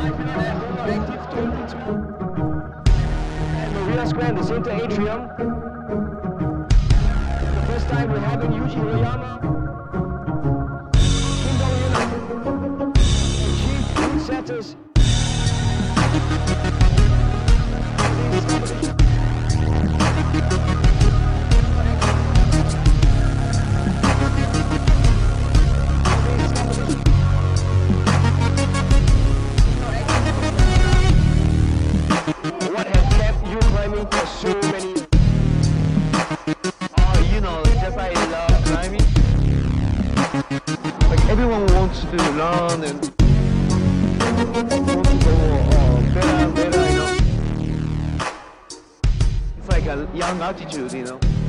And Marina Square in the center atrium. The first time we're having Yuji Hirayama, Kim Dong Hyun, and chief routesetters. What has kept you climbing for so many? Oh, you know, just I love climbing. Like everyone wants to learn and want to go better, you know. It's like a young attitude, you know.